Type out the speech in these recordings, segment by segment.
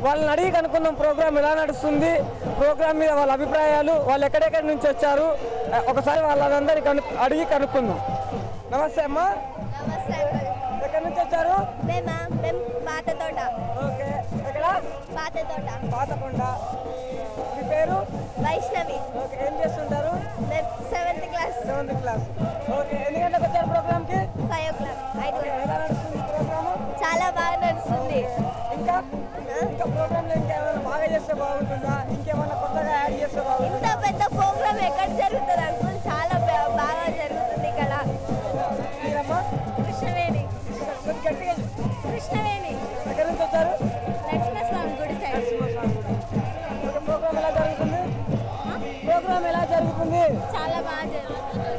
వాళ్ళని అడిగి కనుక్కున్నాం ప్రోగ్రామ్ ఎలా నడుస్తుంది, ప్రోగ్రామ్ మీద వాళ్ళ అభిప్రాయాలు, వాళ్ళు ఎక్కడెక్కడి నుంచి వచ్చారు, ఒకసారి వాళ్ళందరికీ అడిగి కనుక్కుందాం. నమస్తే అమ్మా. ఎక్కడి నుంచి వచ్చారు? పాతతోట. ఓకే, ఎక్కడ? పాతతోట. పాతకొండ. మీ పేరు? వైష్ణవి. ఓకే, ఏం చేస్తుంటారు? 7th class. 7th class. Okay, ఎన్ని గంటలకు వచ్చారు ప్రోగ్రామ్కి? 5 o'clock. 5 ఎలా నడుస్తుంది ప్రోగ్రాము? చాలా బాగా నడుస్తుంది. ఇంకా ప్రోగ్రాంలో ఇంకేమైనా బాగా చేస్తే బాగుంటుందా, ఇంకేమైనా కొత్తగా యాడ్ చేస్తే బాగుంటుందా? ఇంత పెద్ద ప్రోగ్రామ్ ఎక్కడ జరుగుతుంది అనుకుని చాలా బాగా జరుగుతుంది ఇక్కడ. కృష్ణవేణి. కృష్ణవేణి. ఎక్కడి నుంచి వచ్చారు? నరసింహస్వామి గుడి సైడ్. ప్రోగ్రామ్ ఎలా జరుగుతుంది? ప్రోగ్రామ్ ఎలా జరుగుతుంది? చాలా బాగా జరుగుతుంది.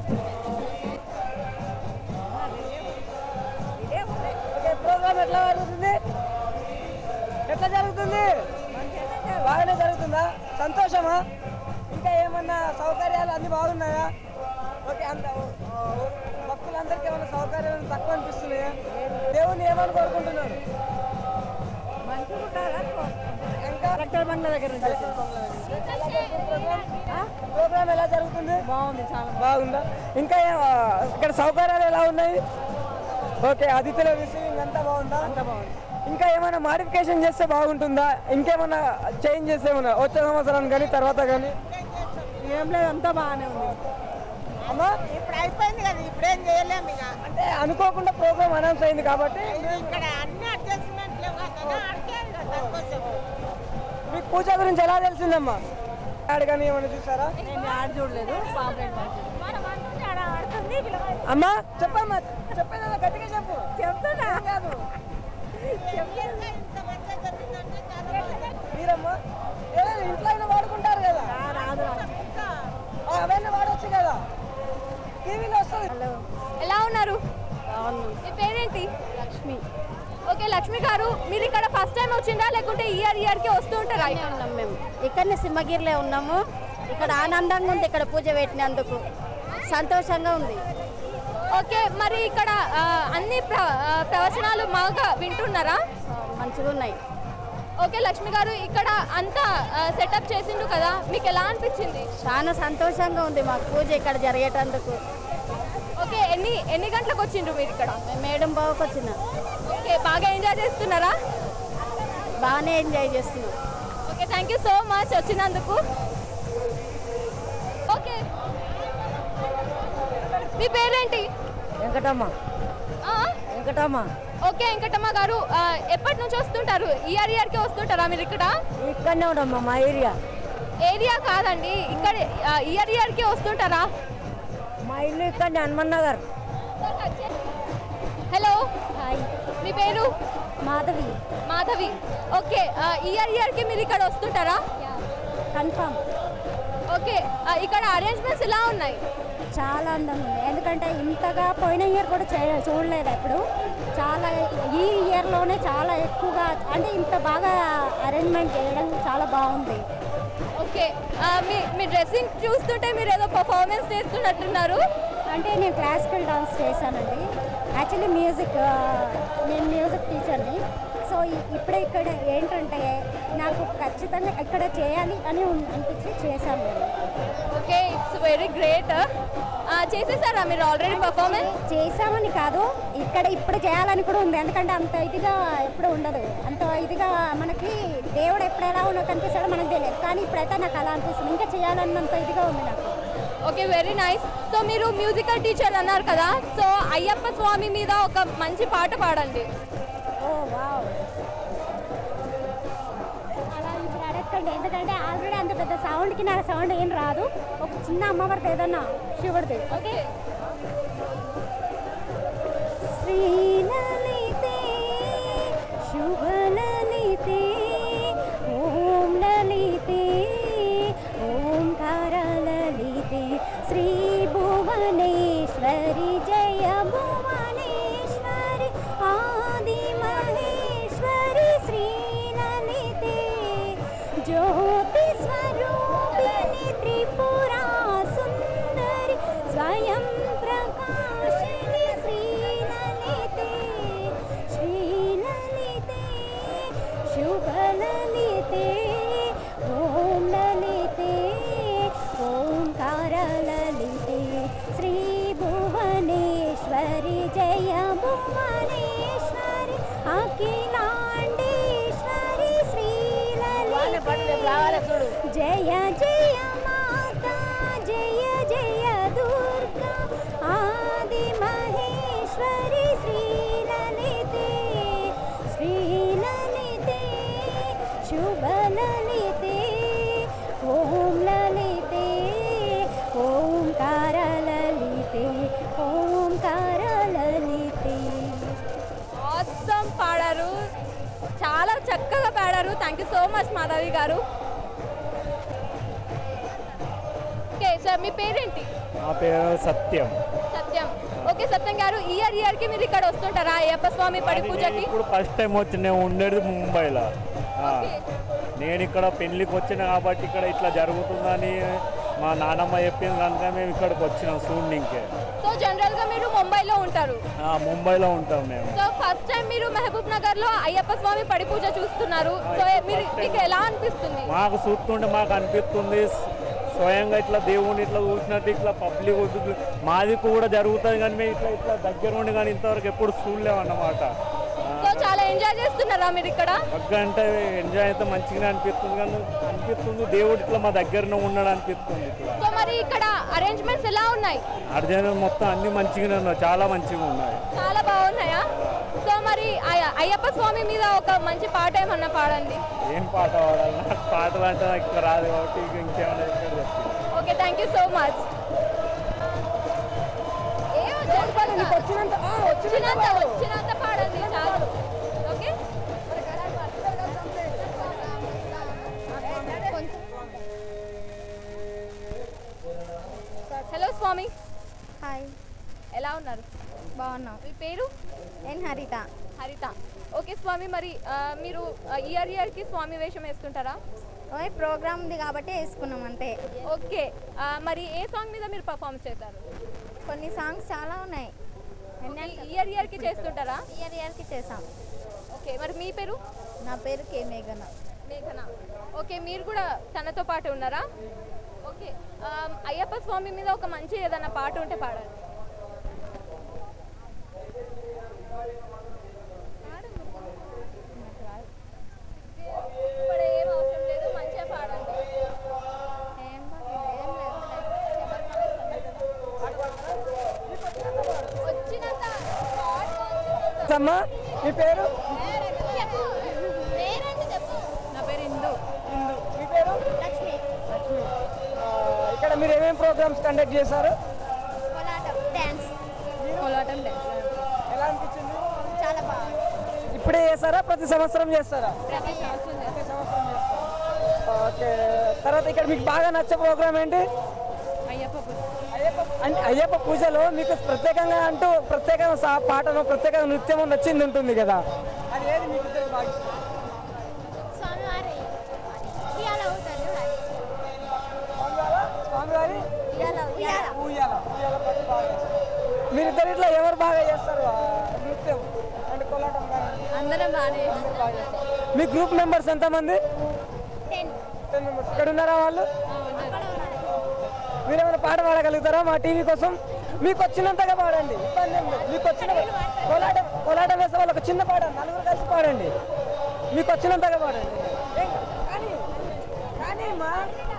ప్రోగ్రామ్ ఎట్లా జరుగుతుంది? ఎట్లా జరుగుతుంది? బాగానే జరుగుతుందా? సంతోషమా? ఇంకా ఏమన్నా సౌకర్యాలు అన్నీ బాగున్నాయా? ఓకే, అంత భక్తులందరికీ ఏమైనా సౌకర్యాలు తక్కువ అనిపిస్తున్నాయా? దేవుని ఏమని కోరుకుంటున్నారు? ఇంకా బంగ్లా దగ్గర ప్రోగ్రామ్ ఎలా జరుగుతుంది? బాగుంది, చాలా బాగుందా? ఇంకా ఇక్కడ సౌకర్యాలు ఎలా ఉన్నాయి? ఓకే, అతిథుల రిసీవింగ్ అంతా బాగుందా? అంతా బాగుంది. ఇంకా ఏమైనా మాడిఫికేషన్ చేస్తే బాగుంటుందా? ఇంకేమైనా చేంజ్ చేస్తే ఏమన్నా వచ్చే సంవత్సరం కానీ తర్వాత కానీ? ఏం లేదు, అంతా బాగానే ఉంది. అమ్మా, ఇప్పుడు అయిపోయింది కదా, ఇప్పుడేం చేయలేము ఇక. అంటే అనుకోకుండా ప్రోగ్రామ్ అనౌన్స్ అయింది కాబట్టి ఇక్కడ అన్ని అడ్జస్ట్మెంట్లు మీకు పూజ గురించి ఎలా తెలిసిందమ్మా? యాడ్ కానీ ఏమైనా చూసారా? నేను యాడ్ చూడలేదు, పాంప్లెట్ అమ్మా చెప్పమ్మా, చెప్పేదా గట్టిగా చెప్పు. చెప్తున్నా కాదు మీరమ్మా ఇంట్లో అయినా వాడుకుంటారు కదా, అవన్నీ వాడవచ్చు కదా, టీవీలో వస్తుంది. ఎలా ఉన్నారు? మీ పేరేంటి? లక్ష్మి. ఓకే లక్ష్మి గారు, మీరు ఇక్కడ ఫస్ట్ టైం వచ్చిందా లేకుంటే ఇయర్కి వస్తూ ఉంటారా? ఉన్నాం మేము ఇక్కడనే సింహగిరిలో ఉన్నాము. ఇక్కడ ఆనందంగా ఉంది, ఇక్కడ పూజ పెట్టినందుకు సంతోషంగా ఉంది. ఓకే, మరి ఇక్కడ అన్ని ప్రవచనాలు బాగా వింటున్నారా? మంచిగా ఉన్నాయి. ఓకే లక్ష్మి గారు, ఇక్కడ అంతా సెటప్ చేసిండు కదా, మీకు ఎలా అనిపించింది? చాలా సంతోషంగా ఉంది మాకు పూజ ఇక్కడ జరిగేటందుకు. ఓకే, ఎన్ని గంటలకు వచ్చిండ్రు మీరు ఇక్కడ? మేము మేడం బావుకి వచ్చిన. ఓకే, బాగా ఎంజాయ్ చేస్తున్నారా? బాగానే ఎంజాయ్ చేస్తున్నాం. Okay, thank you so much వచ్చినందుకు. ఓకే, మీ పేరేంటి? వెంకటమ్మ. వెంకటమ్మ. ఓకే వెంకటమ్మ గారు, ఎప్పటి నుంచి వస్తుంటారు? ఇయర్కి వస్తుంటారా మీరు ఇక్కడ? ఇక్కడనే ఉండమ్మా, మా ఏరియా కాదండి, ఇక్కడ ఇయర్కి వస్తుంటారా? మా ఇల్లు ఇక్కడనే హనుమన్ నగర్. హలో, హాయ్, మీ పేరు? మాధవి. మాధవి. ఓకే, ఇయర్కి మీరు ఇక్కడ వస్తుంటారా? కన్ఫామ్. ఓకే, ఇక్కడ అరేంజ్మెంట్స్ ఎలా ఉన్నాయి? చాలా అందంగా ఉంది, ఎందుకంటే ఇంతగా పోయిన ఇయర్ కూడా చూడలేదు ఎప్పుడు. చాలా ఈ ఇయర్లోనే చాలా ఎక్కువగా, అంటే ఇంత బాగా అరేంజ్మెంట్ చేయడం చాలా బాగుంది. ఓకే, మీ డ్రెస్సింగ్ చూస్తుంటే మీరు ఏదో పర్ఫార్మెన్స్ చేస్తున్నట్టున్నారు. అంటే నేను క్లాసికల్ డాన్స్ చేశానండి. యాక్చువల్లీ నేను మ్యూజిక్ టీచర్ని. సో ఇప్పుడే ఇక్కడ ఏంటంటే నాకు ఖచ్చితంగా ఇక్కడ చేయాలి అని అనిపించి చేశాను నేను. Okay, it's very great. చేసేసారా మీరు ఆల్రెడీ పర్ఫార్మెన్స్? చేసామని కాదు, ఇప్పుడు చేయాలని కూడా ఉంది. ఎందుకంటే అంత ఇదిగా ఎప్పుడు ఉండదు, అంత ఇదిగా మనకి దేవుడు ఎప్పుడు ఎలా కనిపిస్తాడో మనకు తెలియదు. కానీ ఇప్పుడైతే నాకు అలా అనిపిస్తుంది, ఇంకా చేయాలన్నంత ఇదిగా ఉంది నాకు. Okay, very nice. సో మీరు మ్యూజికల్ టీచర్ అన్నారు కదా, సో అయ్యప్ప స్వామి మీద ఒక మంచి పాట పాడండి. ఓ వావ్, అలా ఇప్పుడు అడగండి, ఎందుకంటే ఆల్రెడీ అంత పెద్ద సౌండ్కి నాకు సౌండ్ ఏం రాదు. ఒక చిన్న అమ్మవారిది ఏదన్నా శివుడిది. ఓకే. శ్రీలలితే శుభలలితే ఓం లలితే ఓంకార లలితే శ్రీ భువనేశ్వరి జయ భువనేశ్వరి ఆది మహేశ్వరి శ్రీలలితే జ్యోతి స్వరూపిణి త్రిపురా సుందరి స్వయం ప్రకాశిని శ్రీలలితే శుభలలితే ఓం లలితే ఓంకారలలితే శ్రీ భువనేశ్వరి జయ భువనేశ్వరి అఖిలాండేశ్వరి శ్రీ లలితే జయ జయ మాతా జయ జయ దుర్గా ఆది మహేశ్వరి శ్రీ లలితే శుభలలితే ఓం లలితే ఓంకారలలితే ఓంకారలలితే. ఆసమ్ పాడారు, చాలా చక్కగా పాడారు. Thank you so much Madhavi garu. Okay sir, మీ పేరేంటి? నా పేరు సత్యం. సత్యం. ఓకే సత్యం గారు, ఇయర్ కి మీరు ఇక్కడ వస్తుంటారా అయ్యప్ప స్వామి పడి పూజకి? ఇప్పుడు ఫస్ట్ టైం వచ్చి నేను ఉండేది ముంబైలో. నేను ఇక్కడ పెళ్ళికి వచ్చిన కాబట్టి ఇక్కడ ఇట్లా జరుగుతుందని మా నాన్నమ్మ చెప్పింది కనుక మేము ఇక్కడికి వచ్చినాం చూడనీకే. సో జనరల్ గా మీరు ముంబైలో ఉంటారు? ముంబైలో ఉంటాం మేము. సో ఫస్ట్ టైం మీరు మహబూబ్ నగర్ లో అయ్యప్ప స్వామి పడి పూజ చూస్తున్నారు. సో మీకు ఎలా అనిపిస్తుంది? మాకు చూస్తుంటే మాకు అనిపిస్తుంది స్వయంగా ఇట్లా దేవుని ఇట్లా చూసినట్టు ఇట్లా పబ్లిక్ మాది కూడా జరుగుతుంది, కానీ మేము ఇట్లా ఇట్లా దగ్గర ఉండి కానీ ఇంతవరకు ఎప్పుడు చూడలేము అన్నమాట. సో చాలా ఎంజాయ్ చేస్తున్నారా మీరు ఇక్కడ? అంటే ఎంజాయ్ అయితే మంచిగానే అనిపిస్తుంది, కానీ అనిపిస్తుంది దేవుడు ఇట్లా మా దగ్గరనే ఉన్నాడు అనిపిస్తుంది. సో మరి ఇక్కడ అరేంజ్మెంట్స్ ఎలా ఉన్నాయి? అరేంజ్మెంట్ మొత్తం అన్ని మంచిగానే ఉన్నాయి, చాలా మంచిగా ఉన్నాయి. చాలా బాగున్నాయా? సో మరి అయ్యప్ప స్వామి మీద ఒక మంచి పాట ఏమన్నా పాడండి. ఏం పాట పాడాలి? నాకు పాటలు అంటే నాకు ఇక్కడ రాదు కాబట్టి ఇంకేమైనా ఇక్కడ చెప్తాను. Okay, thank you so much. వచ్చినంత పాడండి చాలు. ఓకే, హలో స్వామి. హాయ్, ఎలా ఉన్నారు? బాగున్నాం. మీ పేరు? నేను హరిత. హరిత. ఓకే స్వామి, మరి మీరు ఇయర్కి స్వామి వేషం వేస్తుంటారా? ఓయ్ ప్రోగ్రామ్ ఉంది కాబట్టి వేసుకున్నాం అంతే. ఓకే, మరి ఏ సాంగ్ మీద మీరు పర్ఫార్మెన్స్ చేస్తారు? కొన్ని సాంగ్స్ చాలా ఉన్నాయి. ఇయర్కి చేస్తుంటారా? ఇయర్కి చేసాం. ఓకే, మరి మీ పేరు? నా పేరు కే మేఘన. మేఘన. ఓకే, మీరు కూడా తనతో పాటు ఉన్నారా? ఓకే, అయ్యప్ప స్వామి మీద ఒక మంచి ఏదైనా పాట ఉంటే పాడండి. ఇప్పుడు ఏం అవసరం లేదు, మంచిగా పాడండి. వచ్చినంత అమ్మా, మీ పేరు? నా పేరు ఇందు. మీ పేరు? లక్ష్మి. ఇక్కడ మీరు ఏమేమి ప్రోగ్రామ్స్ కండక్ట్ చేశారు? కోలాటం డ్యాన్స్. ఎలా అనిపించింది? చాలా బాగుంది. ఇప్పుడే చేస్తారా, ప్రతి సంవత్సరం చేస్తారా? ప్రతి సంవత్సరం చేస్తాం. ఓకే, తర్వాత ఇక్కడ మీకు బాగా నచ్చే ప్రోగ్రామ్ ఏంటి? అయ్యప్ప పూజలో మీకు ప్రత్యేకంగా అంటూ ప్రత్యేకంగా పాటను ప్రత్యేకంగా నృత్యం నచ్చింది ఉంటుంది కదా, అది ఏది మీకు ఇద్దరికి బాగా ఇష్టం? స్వామివారి మీరిద్దరు ఇట్లా ఎవరు బాగా చేస్తారు నృత్యం అంటే కోలాటం? అందరం బాగానే. మీ గ్రూప్ మెంబర్స్ ఎంతమంది? 10 మెంబర్స్. ఇక్కడ ఉన్నారా వాళ్ళు? మీరేమైనా పాట పాడగలుగుతారా మా టీవీ కోసం? మీకు వచ్చినంతగా పాడండి, ఇబ్బంది ఏం లేదు. మీకు వచ్చిన కోలాటం వేసే వాళ్ళు ఒక చిన్న పాట నలుగురు కలిసి పాడండి, మీకు వచ్చినంతగా పాడండి. కానీ మా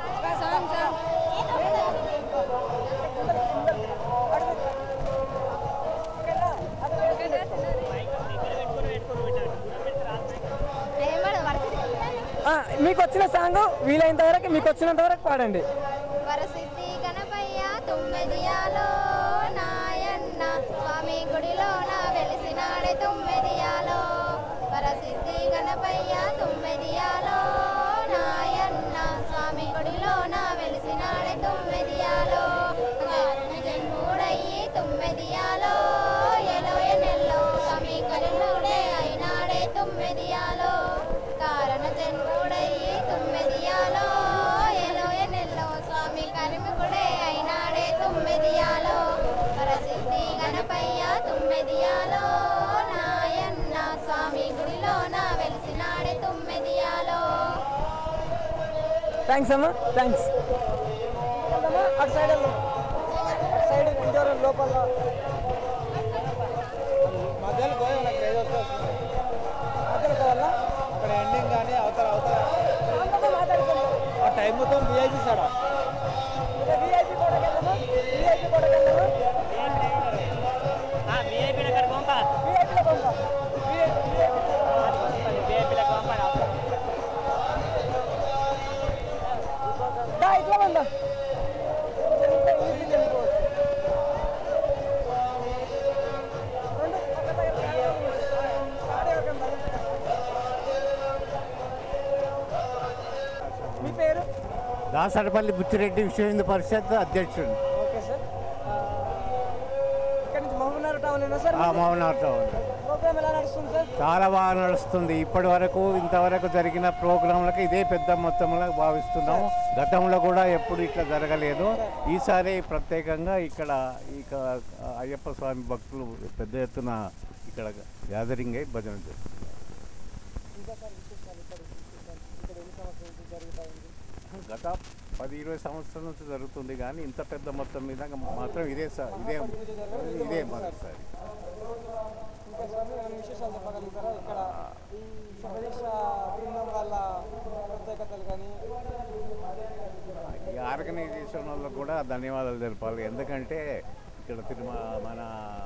మీకు వచ్చిన సాంగ్ వీలైనంత వరకు మీకు వచ్చినంత వరకు పాడండి. వరసిద్ధి గణపయ్య తుమ్మెదియాలో నాయన్న స్వామి గుడిలో నా వెలిసినాడే తుమ్మెదియాలో. వరసిద్ధి గణపయ్య తుమ్మెదియాలో నాయన్న స్వామి గుడిలో నా వెలిసినాడే తుమ్మెదియాలో. జన్ముడయ్యి తుమ్మెదియాలో ఎలో ఎన్నెల్లో స్వామి కరుణుడే అయినాడే తుమ్మెదియాలో. కారణ జన్ముడయ్యి తుమ్మెదియాలో ఎలో ఎన్నెల్లో స్వామి కరుణుడే అయినాడే తుమ్మెదియాలో. థ్యాంక్స్ అమ్మా, థ్యాంక్స్. అటు సైడ్ వెళ్దాం, అటు సైడ్ ఇంజోరం లోపల మధ్యలో పోయి నాకు రేజ్ వస్తుంది. మధ్యలో కావాలా? అక్కడ ఎండింగ్ కానీ అవతల ఆ టైం మొత్తం విఐపీ సాడా విఐపీ కూడా వెళ్దామా? విఐపీ కూడా వెళ్దామా? విఐపీలో పంప. ఇట్లా ఉందా? మీ పేరు? దాసరపల్లి బుచ్చిరెడ్డి విశ్వ హిందూ పరిషత్ అధ్యక్షుడు. Okay sir. ఇక్కడ నుంచి మహబూబ్నగర్ టౌన్ అయినా సార్? మహబూబ్నగర్ టౌన్. ప్రోగ్రామ్ ఎలా నడుస్తుంది సార్? చాలా బాగా నడుస్తుంది. ఇప్పటి వరకు ఇంతవరకు జరిగిన ప్రోగ్రాంలకు ఇదే పెద్ద మొత్తంలో భావిస్తున్నాము. గతంలో కూడా ఎప్పుడు ఇట్లా జరగలేదు. ఈసారి ప్రత్యేకంగా ఇక్కడ అయ్యప్ప స్వామి భక్తులు పెద్ద ఎత్తున ఇక్కడ గ్యాదరింగ్ అయి భజన చేస్తారు. గత 10-20 సంవత్సరాల నుంచి జరుగుతుంది కానీ ఇంత పెద్ద మొత్తం మీద మాత్రం ఇదే మొదటిసారి. విశేషాలు చెప్పగలుగుతారా? ఇక్కడ ఈ శబరీష బృందం వల్ల ప్రత్యేకతలు కానీ ఈ ఆర్గనైజేషన్ వాళ్ళకు కూడా ధన్యవాదాలు తెలపాలి. ఎందుకంటే ఇక్కడ మన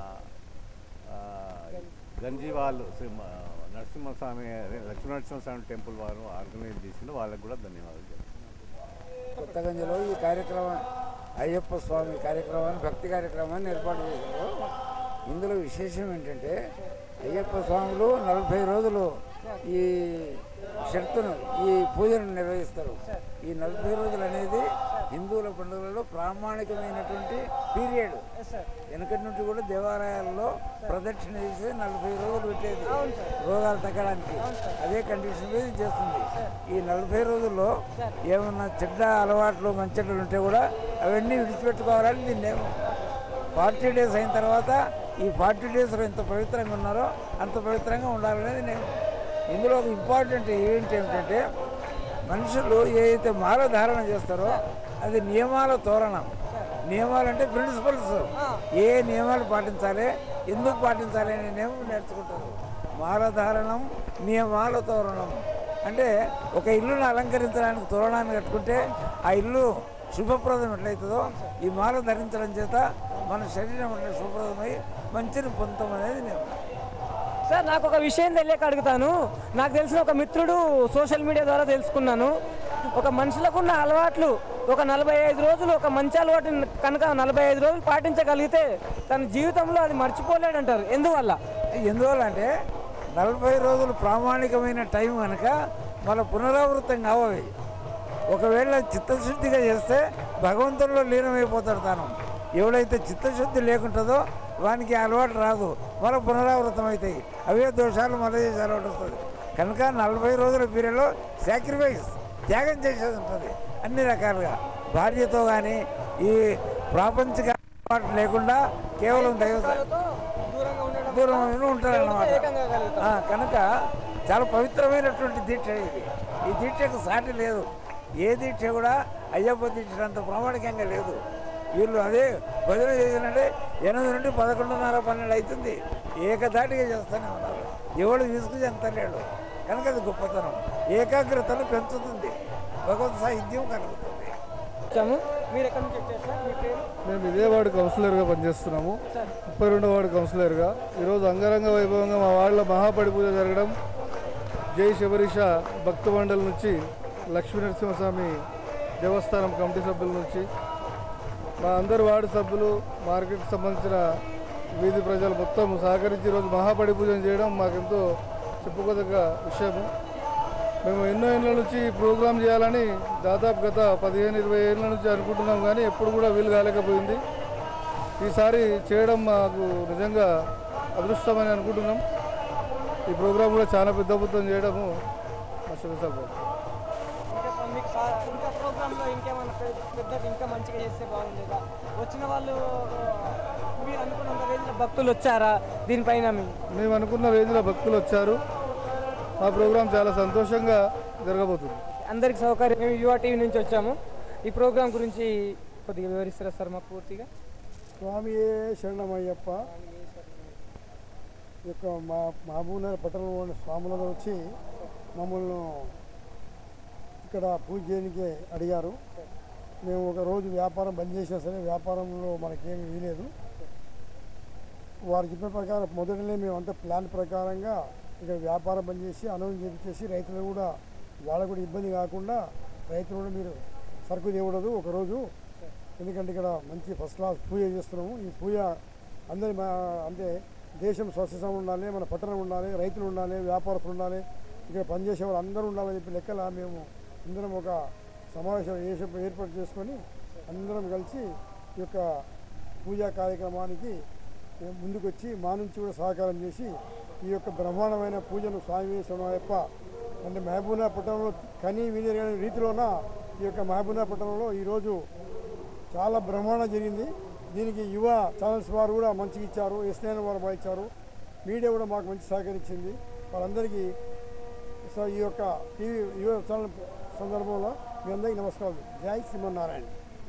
గంజి వాళ్ళు నరసింహస్వామి లక్ష్మీనరసింహస్వామి టెంపుల్ వారు ఆర్గనైజ్ చేసిన వాళ్ళకు కూడా ధన్యవాదాలు చెప్తాను. కొత్తగంజలో ఈ కార్యక్రమం అయ్యప్ప స్వామి కార్యక్రమాన్ని భక్తి కార్యక్రమాన్ని ఏర్పాటు చేశారు. ఇందులో విశేషం ఏంటంటే అయ్యప్ప స్వాములు 40 రోజులు ఈ షరతును ఈ పూజను నిర్వహిస్తారు. ఈ 40 రోజులు అనేది హిందువుల పండుగలలో ప్రామాణికమైనటువంటి పీరియడ్. వెనకటి నుండి కూడా దేవాలయాల్లో ప్రదక్షిణ చేసి 40 రోజులు పెట్టేది రోగాలు తగ్గడానికి. అదే కండిషన్ మీద చేస్తుంది. ఈ 40 రోజుల్లో ఏమన్నా చెడ్డ అలవాట్లు మంచెడ్డలు ఉంటే కూడా అవన్నీ విడిచిపెట్టుకోవాలని దీన్ని 40 డేస్ అయిన తర్వాత ఈ 40 డేస్లో ఎంత పవిత్రంగా ఉన్నారో అంత పవిత్రంగా ఉండాలనేది నేను. ఇందులో ఒక ఇంపార్టెంట్ ఈవెంట్ ఏమిటంటే మనుషులు ఏదైతే మాల ధారణ చేస్తారో అది నియమాల తోరణం. నియమాలు అంటే ప్రిన్సిపల్స్, ఏ నియమాలు పాటించాలి, ఎందుకు పాటించాలి అనే నియమం నేర్చుకుంటారు. మాల ధారణం నియమాల తోరణం అంటే ఒక ఇల్లును అలంకరించడానికి తోరణాన్ని కట్టుకుంటే ఆ ఇల్లు శుభప్రదం ఎట్లయితుందో ఈ మాల ధరించడం చేత మన శరీరం అట్లా శుభప్రదమై మంచిని పొందడం అనేది నేను. సార్ నాకు ఒక విషయం తెలియక అడుగుతాను. నాకు తెలిసిన ఒక మిత్రుడు సోషల్ మీడియా ద్వారా తెలుసుకున్నాను. ఒక మనుషులకు ఉన్న అలవాట్లు ఒక 45 రోజులు ఒక మంచి అలవాటు కనుక 45 రోజులు పాటించగలిగితే తన జీవితంలో అది మర్చిపోలేడంటారు. ఎందువల్ల అంటే 40 రోజులు ప్రామాణికమైన టైం కనుక మన పునరావృతం కావాలి. ఒకవేళ చిత్తశుద్ధిగా చేస్తే భగవంతుల్లో లీనమైపోతాడు తాను. ఎవడైతే చిత్తశుద్ధి లేకుంటుందో వానికి అలవాటు రాదు, మళ్ళీ పునరావృతం అవుతాయి. అవే దోషాలు మళ్ళీ చేసే అలవాటు వస్తుంది. కనుక 40 రోజుల పీరియడ్లో సాక్రిఫైస్ త్యాగం చేసేది ఉంటుంది. అన్ని రకాలుగా భార్యతో కానీ ఈ ప్రాపంచిక అలవాటు లేకుండా కేవలం దూరంగా ఉంటారన్నమాట. కనుక చాలా పవిత్రమైనటువంటి దీక్ష ఇది. ఈ దీక్షకు సాటి లేదు. ఏ దీక్ష కూడా అయ్యప్ప దీక్ష అంత ప్రామాణికంగా లేదు. వీళ్ళు అదే భజన చేసినట్టే 8 నుండి 11:30, 12 అవుతుంది. ఏకధాటిగా చేస్తూనే ఉన్నారు. ఎవడు తీసుకుని ఎంత లేడు. కనుక అది గొప్పతనం, ఏకాగ్రతను పెంచుతుంది, భగవత్ సాహిత్యం కలుగుతుంది. మీరు ఎక్కడి నుంచి వచ్చారు సార్? మీ పేరు? మేము ఇదే వార్డు కౌన్సిలర్గా పనిచేస్తున్నాము. 32వ వార్డు కౌన్సిలర్గా. ఈరోజు అంగరంగ వైభవంగా మా వార్డులో మహాపడి పూజ జరగడం, జై శబరీష భక్త మండలి నుంచి, లక్ష్మీనరసింహస్వామి దేవస్థానం కమిటీ సభ్యుల నుంచి, మా అందరు వార్డు సభ్యులు, మార్కెట్కి సంబంధించిన వీధి ప్రజలు మొత్తం సహకరించి ఈరోజు మహాపడి పూజను చేయడం మాకెంతో చెప్పుకోదగ్గ విషయము. మేము ఎన్నో ఏళ్ళ నుంచి ప్రోగ్రాం చేయాలని దాదాపు గత 15-20 ఏళ్ళ నుంచి అనుకుంటున్నాం, కానీ ఎప్పుడు కూడా వీలు కాలేకపోయింది. ఈసారి చేయడం మాకు నిజంగా అదృష్టమని అనుకుంటున్నాం. ఈ ప్రోగ్రాం కూడా చాలా పెద్ద మొత్తం చేయడము మా శుభసభ. ఇంకా ప్రోగ్రాంలో ఇంకేమన్నా పెద్దగా ఇంకా మంచిగా చేస్తే బాగుండేదా? వచ్చిన వాళ్ళు మీరు అనుకున్నంత రేంజ్లో భక్తులు వచ్చారా? దీనిపైన మేము అనుకున్న రేంజ్లో భక్తులు వచ్చారు. మా ప్రోగ్రాం చాలా సంతోషంగా జరగబోతుంది. అందరికి సౌకర్యం. మేము యువ టీవీ నుంచి వచ్చాము. ఈ ప్రోగ్రాం గురించి కొద్దిగా వివరిస్తారా సార్ మాకు పూర్తిగా? స్వామి శరణమయ్యప్ప యొక్క మా మహబూబ్నగర్ పట్టణంలోని స్వాములందరూ వచ్చి మమ్మల్ని ఇక్కడ పూజ చేయడానికి అడిగారు. మేము ఒక రోజు వ్యాపారం బంద్ చేసినా సరే వ్యాపారంలో మనకేమీ వీలేదు. వారు చెప్పిన ప్రకారం మొదటనే మేమంతా ప్లాన్ ప్రకారంగా ఇక్కడ వ్యాపారం బంద్ చేసి అనౌన్స్ చేయించేసి రైతులు కూడా వాళ్ళకు కూడా ఇబ్బంది కాకుండా రైతులు కూడా మీరు సరుకు తేవడదు ఒకరోజు, ఎందుకంటే ఇక్కడ మంచి ఫస్ట్ క్లాస్ పూజ చేస్తున్నాము. ఈ పూజ అందరి అంటే దేశం స్వచ్ఛంగా ఉండాలి, మన పట్టణం ఉండాలి, రైతులు ఉండాలి, వ్యాపారస్తులు ఉండాలి, ఇక్కడ పనిచేసే వాళ్ళు అందరూ ఉండాలని చెప్పి లెక్కల మేము అందరం ఒక సమావేశం ఏర్పాటు చేసుకొని అందరం కలిసి ఈ యొక్క పూజా కార్యక్రమానికి ముందుకు వచ్చి మా నుంచి కూడా సహకారం చేసి ఈ యొక్క బ్రహ్మాండమైన పూజను స్వామి శరణమయ్యప్ప అంటే మహబూబ్నగర్ పట్టణంలో కనీ విని రీతిలోన ఈ యొక్క మహబూబ్నగర్ పట్టణంలో ఈరోజు చాలా బ్రహ్మాండం జరిగింది. దీనికి యువ ఛానల్స్ వారు కూడా మంచిగా ఇచ్చారు, ఎస్ఎన్ వారు బాగా ఇచ్చారు, మీడియా కూడా మాకు మంచి సహకరించింది. వాళ్ళందరికీ ఈ యొక్క టీవీ యువ ఛానల్ సందర్భంలో మీ అందరికీ నమస్కారం. జై శ్రీమన్నారాయణ.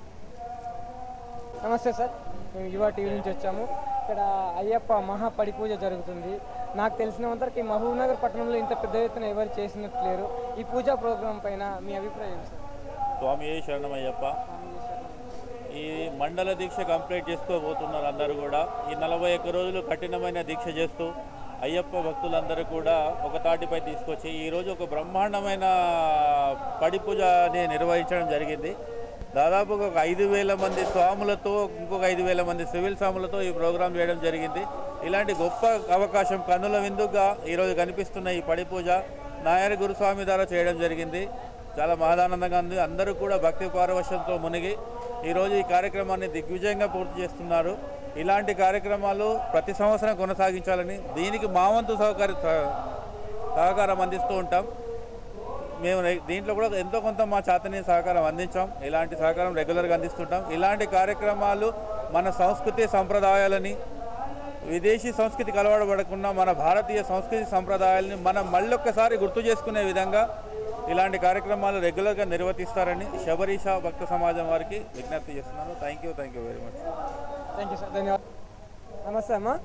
నమస్తే సార్, మేము యువ టీవీ నుంచి వచ్చాము. ఇక్కడ అయ్యప్ప మహాపడి పూజ జరుగుతుంది. నాకు తెలిసినంతవరకు ఈ మహబూబ్నగర్ పట్టణంలో ఇంత పెద్ద ఎత్తున ఎవరు చేసినట్టు లేరు. ఈ పూజా ప్రోగ్రాం పైన మీ అభిప్రాయం సార్? స్వామి శరణమయ్యప్ప. ఈ మండల దీక్ష కంప్లీట్ చేసుకోబోతున్నారు అందరూ కూడా. ఈ 41 రోజులు కఠినమైన దీక్ష చేస్తూ అయ్యప్ప భక్తులందరూ కూడా ఒక తాటిపై తీసుకొచ్చి ఈరోజు ఒక బ్రహ్మాండమైన పడి పూజని నిర్వహించడం జరిగింది. దాదాపుగా ఒక 5,000 మంది స్వాములతో ఇంకొక 5,000 మంది సివిల్ స్వాములతో ఈ ప్రోగ్రాం చేయడం జరిగింది. ఇలాంటి గొప్ప అవకాశం కన్నుల విందుగా ఈరోజు కనిపిస్తున్న ఈ పడి పూజ నాయర్ గురుస్వామి ద్వారా చేయడం జరిగింది. చాలా మహదానందంగా ఉంది. అందరూ కూడా భక్తి పారవశ్యంతో మునిగి ఈరోజు ఈ కార్యక్రమాన్ని దిగ్విజయంగా పూర్తి చేస్తున్నారు. ఇలాంటి కార్యక్రమాలు ప్రతి సంవత్సరం కొనసాగించాలని దీనికి మా వంతు సహకారం అందిస్తూ ఉంటాం. మేము దీంట్లో కూడా ఎంతో కొంత మా చేతని సహకారం అందించాం. ఇలాంటి సహకారం రెగ్యులర్గా అందిస్తుంటాం. ఇలాంటి కార్యక్రమాలు మన సంస్కృతి సంప్రదాయాలని విదేశీ సంస్కృతి కలవడబడకుండా మన భారతీయ సంస్కృతి సంప్రదాయాలని మనం మళ్ళొక్కసారి గుర్తు చేసుకునే విధంగా ఇలాంటి కార్యక్రమాలు రెగ్యులర్గా నిర్వర్తిస్తారని శబరీష భక్త సమాజం వారికి విజ్ఞప్తి చేస్తున్నాను. Thank you very much. Thank you sir, ధన్యవాదాలు. నమస్తే అమ్మా,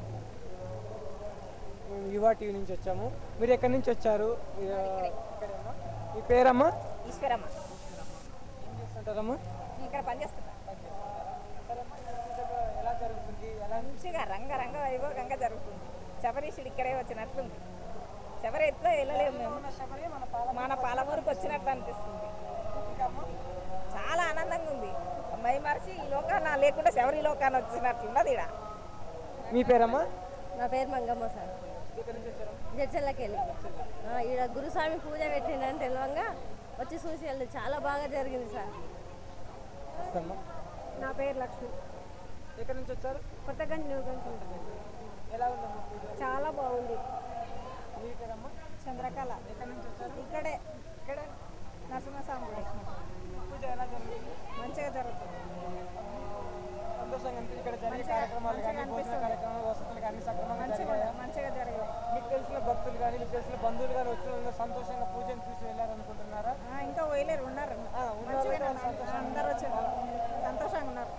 మేము యువ టీవీ నుంచి వచ్చాము. మీరు ఎక్కడి నుంచి వచ్చారు? మీ పేరమ్మా? ఈశ్వరమ్మ. ఏం చేస్తుంటారమ్మా? ఇక్కడ పనిచేస్తున్నా. ఎలా జరుగుతుంది? మంచిగా రంగ వైభవంగా జరుగుతుంది. శబరీషుడు ఇక్కడే వచ్చినట్లుంది. శబరి ఎట్లా వెళ్ళలేము మేము, మన పాలమూరుకు వచ్చినట్లు అనిపిస్తుంది. చాలా ఆనందంగా ఉంది. మై మరిచి ఈ లోకాన లేకుండా శబరి లోకాన వచ్చినట్లున్నది. ఇక్కడ మీ పేరమ్మా? నా పేరు మంగమ్మ సార్, జడ్చల్లకి వెళ్ళి ఇక్కడ గురుస్వామి పూజ పెట్టిండని తెలియంగా వచ్చి చూసి వెళ్ళి చాలా బాగా జరిగింది సార్. నా పేరు లక్ష్మి. ఎక్కడి నుంచి వచ్చారు? కొత్తగంజ్ న్యూగంజ్. ఎలా ఉందమ్మా పూజ? చాలా బాగుంది. మీ పేరమ్మా? చంద్రకళ. ఎక్కడి నుంచి వచ్చారు? ఇక్కడే ఇక్కడే నరసింహస్వామి పూజ ఎలా జరుగుతుంది? మంచిగా జరుగుతుంది. సంతోషంగా ఇక్కడ జరిగే కార్యక్రమాలు కానీ భోజన కార్యక్రమాలు వసతులు కానీ సక్రమంగా మంచిగా జరిగాయి. మీకు తెలిసిన భక్తులు కానీ మీకు తెలిసిన బంధువులు కానీ వచ్చిన సంతోషంగా పూజను చూసి వెళ్ళారనుకుంటున్నారా? ఇంకా వేయలేరు, ఉన్నారు. అందరూ వచ్చారు, సంతోషంగా ఉన్నారు.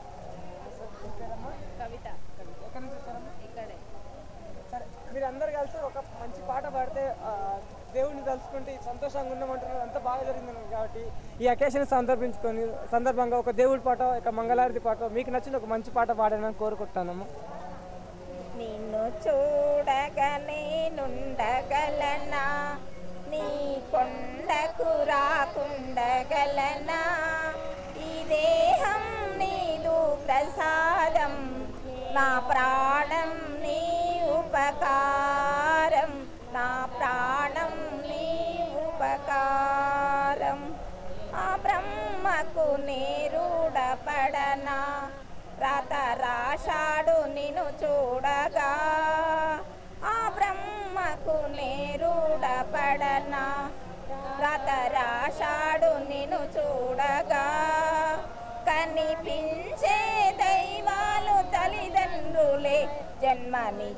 కవిత. ఎక్కడి నుంచి వచ్చారమ్మా? ఇక్కడే. సరే, మీరు అందరు కలిసి ఒక మంచి పాట పాడితే దేవుడిని తలుచుకుంటే సంతోషంగా ఉన్నామంటున్నారు. అంతా బాగా జరిగింది కాబట్టి ఈ అకేషన్ సందర్భంగా ఒక దేవుడి పాట, ఒక మంగళారతి పాట మీకు నచ్చిన ఒక మంచి పాట పాడానని కోరుకుంటానమ్మా. నిన్ను చూడగానే నుండగలనా, నీ కొండకు రాకుండగలనా, ఈ దేహం నీదు ప్రసాదం, నా ప్రాణం నీ ఉపకారం, నా ప్రాణం నీ ఉపకారం. ఆ బ్రహ్మకు నేరుడపడనా, రాత రాశాడు నిన్ను చూడగా, ఆ బ్రహ్మకు నేరుడపడనా, రాత రాశాడు నిన్ను చూడగా. కనిపించే దైవాలు తల్లిదండ్రులే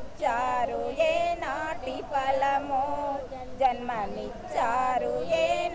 జన్మనిచ్చారు ఏ నాటి ఫలమో, జన్మనిచ్చారు ఏ